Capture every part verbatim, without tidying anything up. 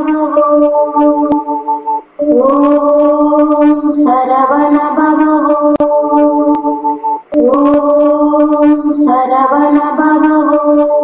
பவவோ ஓம் சரவண பவவோ ஓம் சரவண பவவோ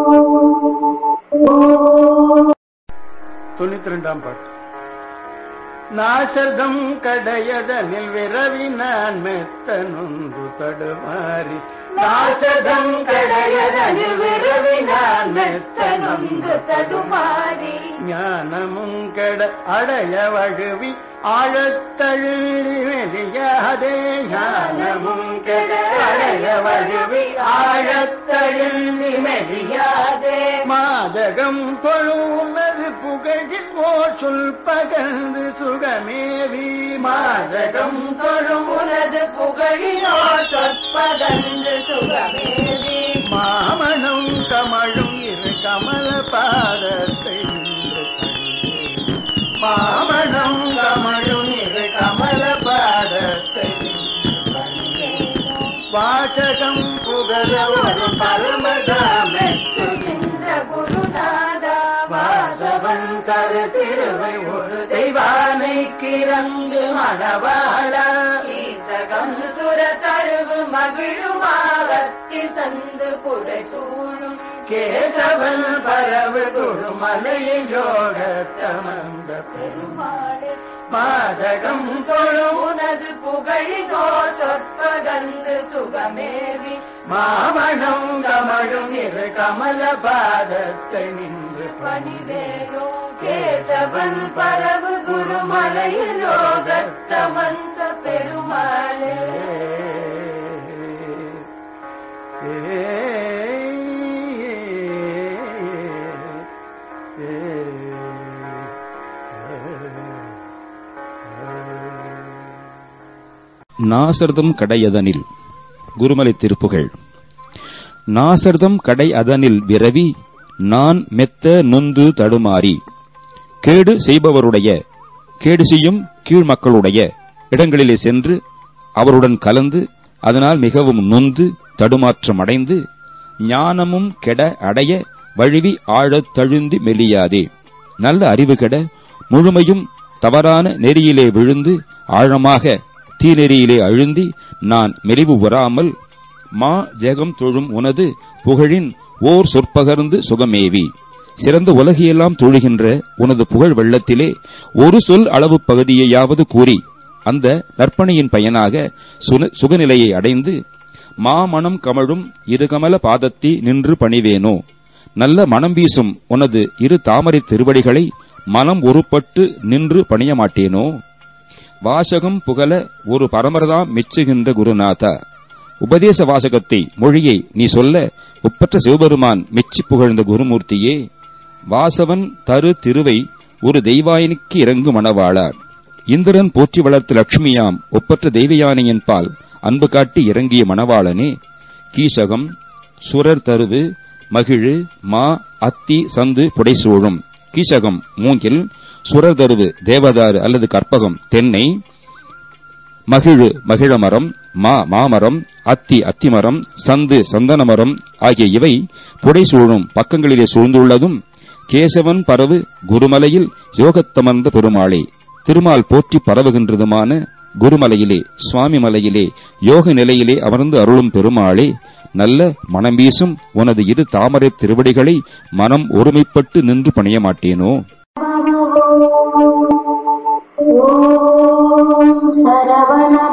ஓம். தொண்ணூத்தி ரெண்டாம் பாட்டு. நாசர்தம் கடையதனில் விரவினான் மெத்த நொந்து தடுமாறி. நாசர்தம் கடையதனில் விரவினான் மெத்த நொந்து தடுமாறி. ஞானமும் கட அடைய வழுவி ஆழத்தழுவி வெளியாதே. ஞானமும் கட அடைய வழுவி ஆழத்தழுவி வெளியாதே. மாதகம் தொழுனது புகழில் ஓர் சொல் பகர்ந்து சுகமேவி. மாதகம் தொழுனது புகழிலோ சொற்பகர்ந்து சுகமேவி. மாமணம் கமழும் இரு கமல பாதத்தை நின்று கண்டே. மாமணம் கமழும் இரு கமல பாதத்தை நின்று கண்டே. வாசகம் புகழ ஒரு பரமதாமெச்சுகின்ற குருநாதா. வாசவன் கருத்திருவை ஒரு தெய்வானை கிறங்கு மணவாளா. ஈசகம் சுர தழுவு மகிழுமாவத்தில் சந்து புடை சூழும் கேசவன் பரவு குருமலையில் யோகத்தமர்ந்த பெருமாளே. மாதகம் தொழுனது புகழினோ சொற்பகந்து சுகமேவி. மாமணம் கமழும் இரு கமல பாதத்தை நின்று பணிவேனோ. கேசவன் பரவு குருமலையில் யோகத்தமர்ந்த பெருமாளே. நாசர்தம் கடையதனில். குருமலை திருப்புகழ். நாசர்தம் கடை அதனில் விரவி நான் மெத்த நொந்து தடுமாறி. கேடு செய்பவருடைய கேடு செய்யும் கீழ்மக்களுடைய இடங்களிலே சென்று அவருடன் கலந்து அதனால் மிகவும் நொந்து தடுமாற்றமடைந்து ஞானமும் கெட அடைய வழுவி ஆழத் தழுந்தி மெலியாதே. நல்ல அறிவு கெட முழுமையும் தவறான நெறியிலே விழுந்து ஆழமாக தீநெறியிலே அழுந்தி நான் மெலிவு வராமல் மா ஜெகம் தொழும் உனது புகழின் ஓர் சொற்பகர்ந்து சுகமேவி. சிறந்த உலகியெல்லாம் தொழுகின்ற உனது புகழ் வெள்ளத்திலே ஒரு சொல் அளவு பகுதியையாவது கூறி அந்த நற்பணியின் பயனாக சுகநிலையை அடைந்து மாமணம் கமழும் இருகமல பாதத்தி நின்று பணிவேனோ. நல்ல மனம் வீசும் உனது இரு தாமரை திருவடிகளை மனம் ஒருபட்டு நின்று பணிய மாட்டேனோ. வாசகம் புகழ ஒரு பரமரதாம் மெச்சுகின்ற குருநாதா. உபதேச வாசகத்தை மொழியை நீ சொல்ல ஒப்பற்ற சிவபெருமான் மெச்சி புகழ்ந்த குருமூர்த்தியே. வாசவன் தரு திருவை ஒரு தெய்வாயனுக்கு இறங்கு மணவாளா. இந்திரன் போற்றி வளர்த்த லட்சுமியாம் ஒப்பற்ற தெய்வயானையின் பால் அன்பு காட்டி இறங்கிய மணவாளனே. கீசகம் சுரர் தருவு மகிழு மா அத்தி சந்து புடைசூழும். கீசகம் மூங்கில், சுரர் தருவு தேவதாறு அல்லது கற்பகம் தென்னை, மகிழு மகிழமரம், மா மாமரம், அத்தி அத்திமரம், சந்து சந்தனமரம் ஆகிய இவை புடைசூழும் பக்கங்களிலே சூழ்ந்துள்ளதும் கேசவன் பரவு குருமலையில் யோகத்தமர்ந்த பெருமாளே. திருமால் போற்றி பரவுகின்றதுமான குருமலையிலே சுவாமி மலையிலே யோக நிலையிலே அமர்ந்து அருளும் பெருமாளே. நல்ல மனம் வீசும் உனது இரு தாமரை திருவடிகளை மனம் ஒருமைப்பட்டு நின்று பணிய மாட்டேனோ. ஓம் சரவண